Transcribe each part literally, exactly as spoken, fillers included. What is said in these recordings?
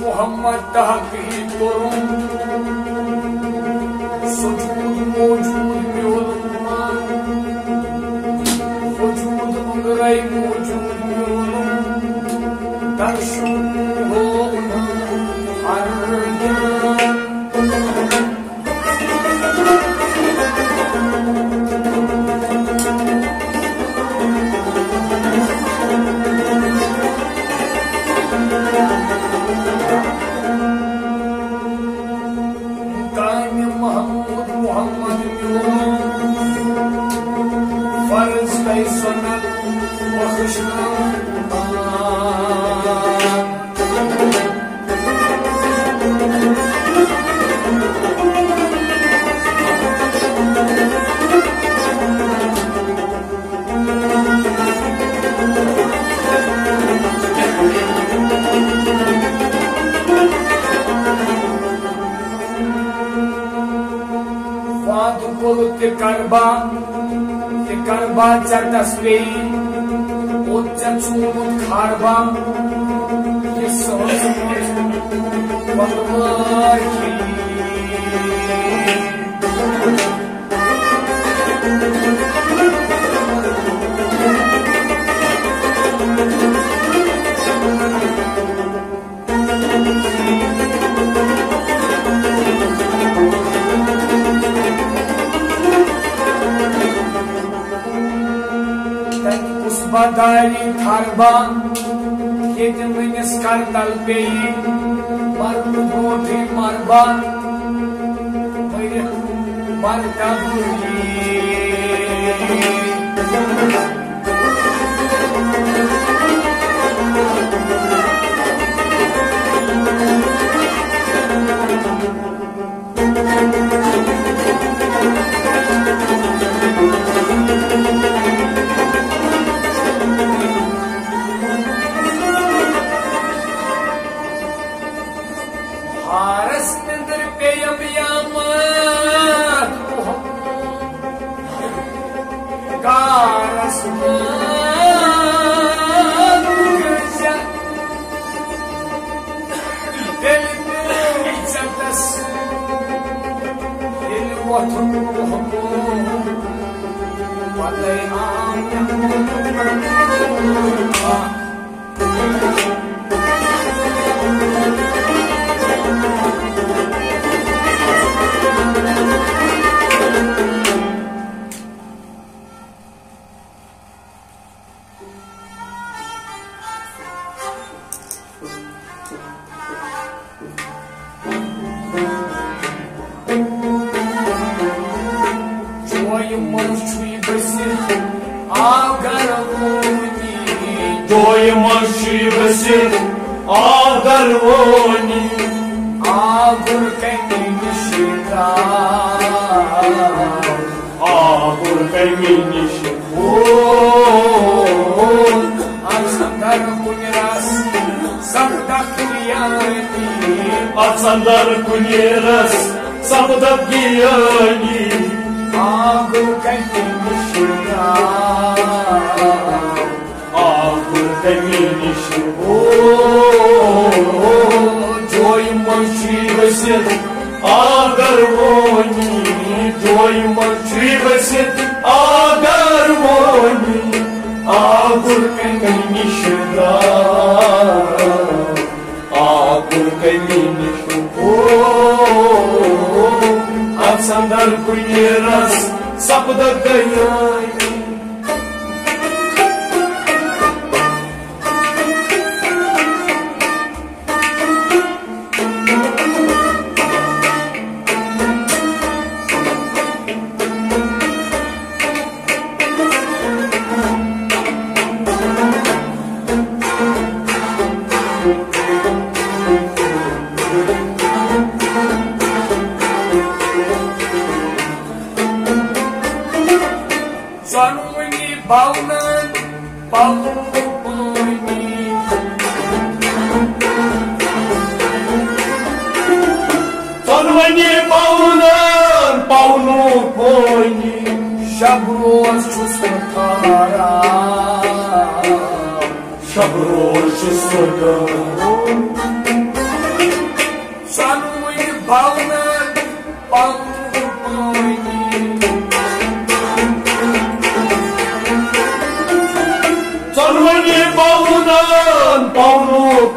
मोहम्मद तहकीक करूं सुजूद मौजूद म्योलुमान वजूद उगरई मौजूद म्योलुम दर्शन हो हर Karba, the Karba Chataspe, Uchachumut Karba, the source of Badari Tharban, Kedeminis Kardalpei, Marmudoti Marban, Martaburi. Sandar kunyeras sabdak giyani Agur kaymışya Agur kaymışya Joy manchi vasit Agar voni Joy manchi vasit Agar voni Agur kaymışya Agur kaymışya Sandar kunyeras sapda gayani Baunan, Bauni Tonvani Baunan, Baunu Poni Shabros Chustakara Shabros Chustakara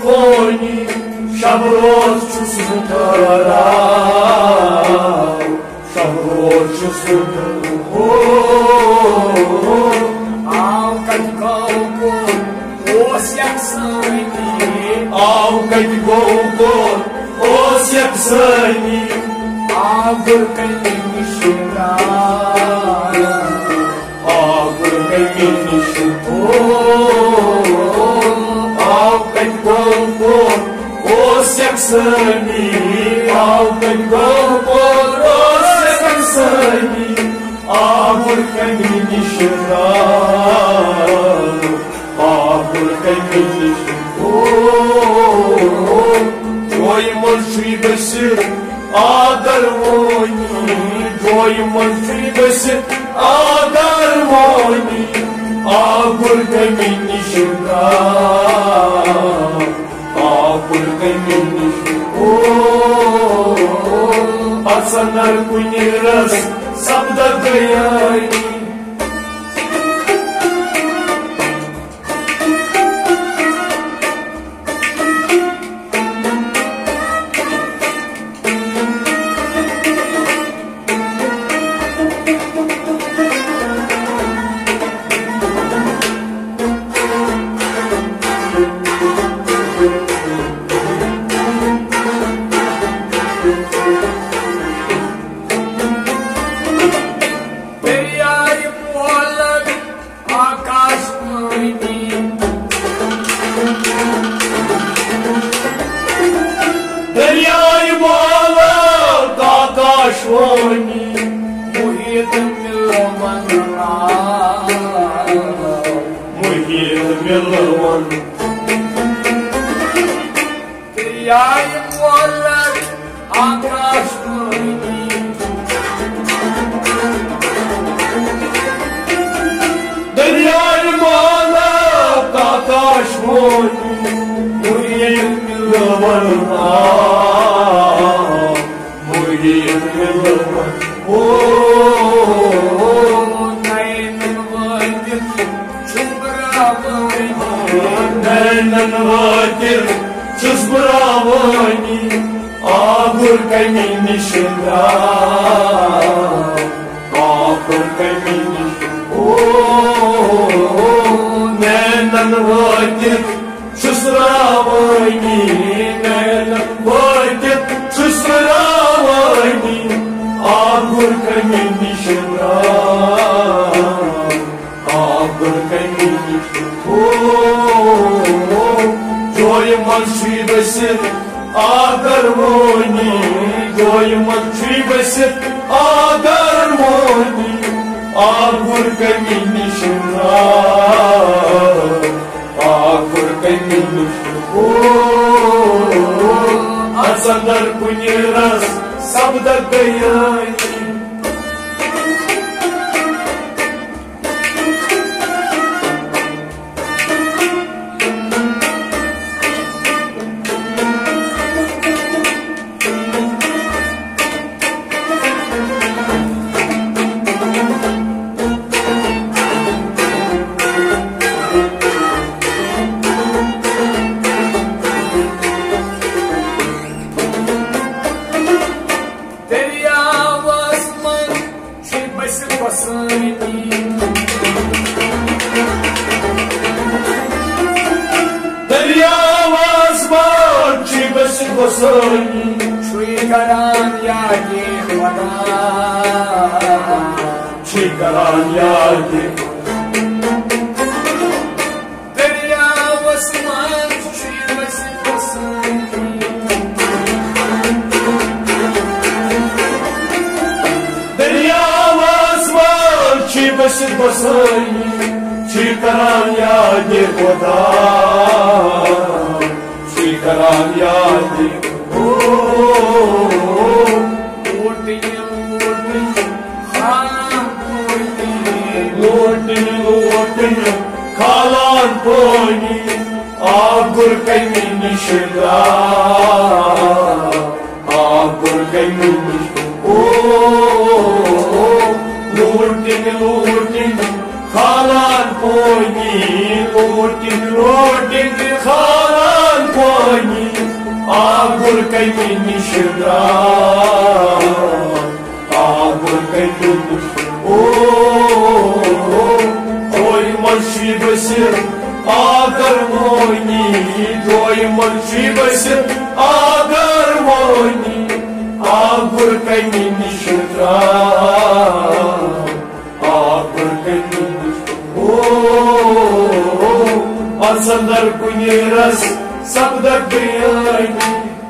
poni, Shabros chusutara, Shabros chusutara. Ao cadicalco, osse a sangue, Ao cadicalco, osse a sangue, ao burcanho chegar, ao burcanho chegar, ao cadicalco, osse a sangue, ao cadicalco, osse a sangue, ao burcanho chegar, ao burcanho chegar. Joy Manshri Basir Agarmoni, Joy Manshri Basir Agarmoni, Agur Gamini Shura, Agur Gamini Shura. Asanar Kunyiras Sabda Gayani. Muhit Milwan Muhit Milwan Kriyay Walad Akash Muni Daryay Walad Akash Muni Muhit Milwan Muhit Milwan Oh, Nainanvadir Chubravani Nainanvadir Chubravani Agur Kamini Shura, Agur Kamini Oh, Nainanvadir Chubravani Nainanvadir Chubravani Agur Kamini Shura, Agur Kamini Oh, Joy Manshri Basir Agarmoni, Joy Manshri Basir Agarmoni, Agur Kamini Shura, Agur Kamini Oh, Asanar Kunyiras Sabda Gayani. Chikaran yagi khwada Chikaran yagi Darya wasman chivas pasandi Darya wasman chivas pasandi Chikaran yagi khwada Chikaran yagi Kalan poni Agur Kamini Shura, Agur Kamini Oh, Lordin, Lordin Kalan poni Lordin, Lordin Kalan poni agurkai mini shidra, agurkai mini shidra. Oh, oi malshibasir, agarmoni, oi malshibasir, agarmoni, agurkai mini shidra, agurkai mini shidra. Oh, atsandar kuniras, sabdak biyani.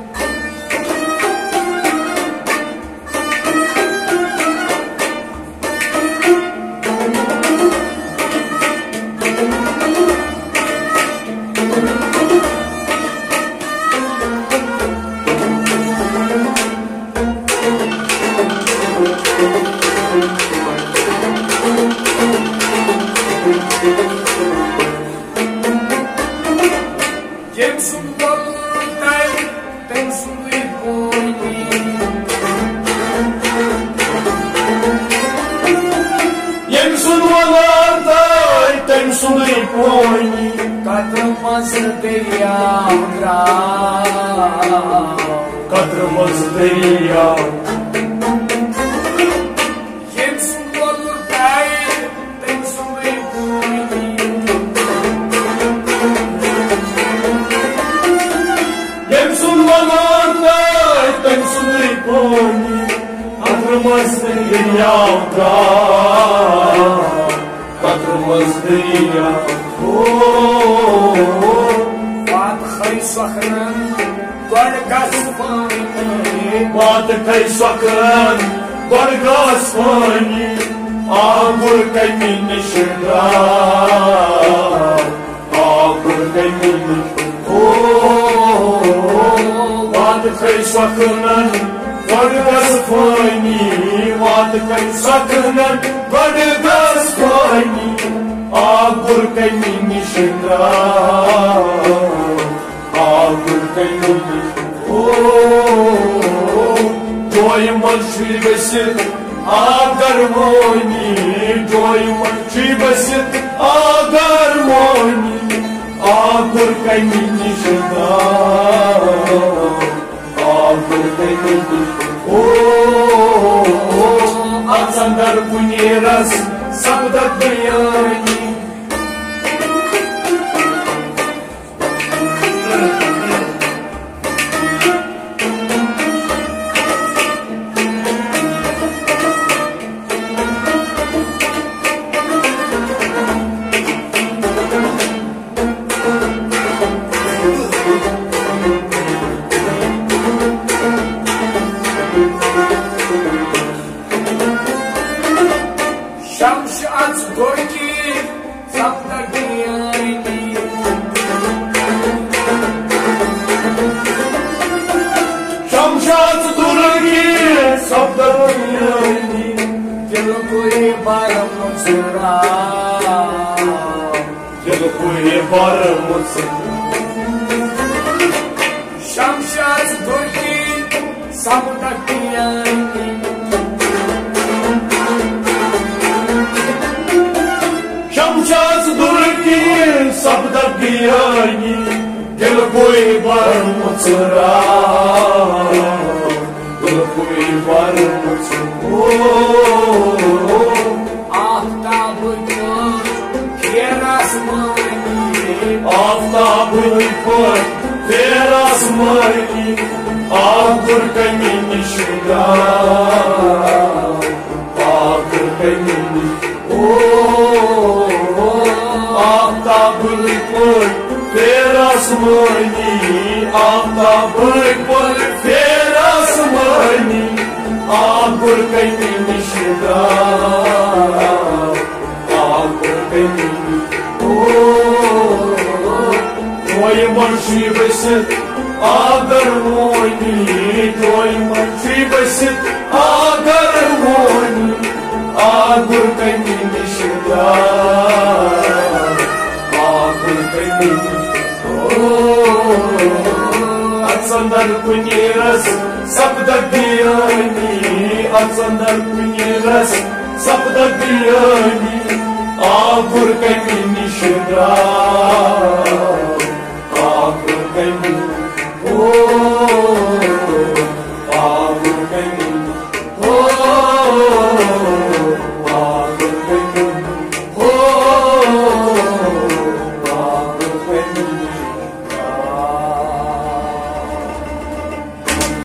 Atsandar kuniras, sabdak biyani, atsandar kuniras, sabdak biyani.